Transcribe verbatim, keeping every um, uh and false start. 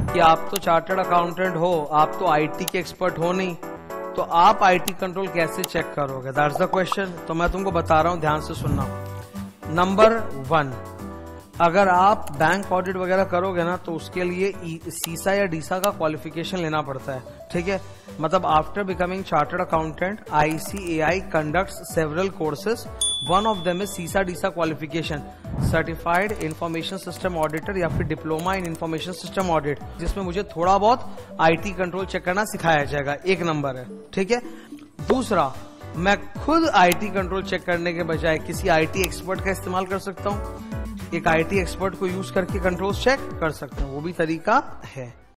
कि आप तो चार्टर्ड अकाउंटेंट हो, आप तो आईटी के एक्सपर्ट हो नहीं, तो आप आईटी कंट्रोल कैसे चेक करोगे? That's the question. तो मैं तुमको बता रहा हूं, ध्यान से सुनना। नंबर वन, अगर आप बैंक ऑडिट वगैरह करोगे ना तो उसके लिए सीसा या डीसा का क्वालिफिकेशन लेना पड़ता है, ठीक है। मतलब after becoming chartered accountant ICAI conducts several courses, one of them is CISA DISA qualification, certified information system auditor या फिर diploma in information system audit, जिसमें मुझे थोड़ा बहुत आईटी कंट्रोल चेक करना सिखाया जाएगा। एक नंबर है, ठीक है। दूसरा, मैं खुद आईटी कंट्रोल चेक करने के बजाय किसी आईटी एक्सपर्ट का इस्तेमाल कर सकता हूं। एक आईटी एक्सपर्ट को यूज करके कंट्रोल चेक कर सकते हैं, वो भी तरीका है।